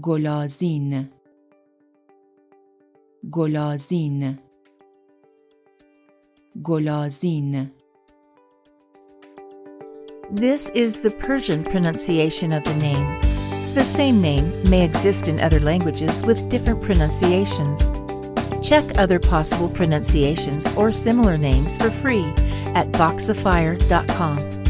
گلازین گلازین گلازین. This is the Persian pronunciation of the name. The same name may exist in other languages with different pronunciations. Check other possible pronunciations or similar names for free at Voxifier.com.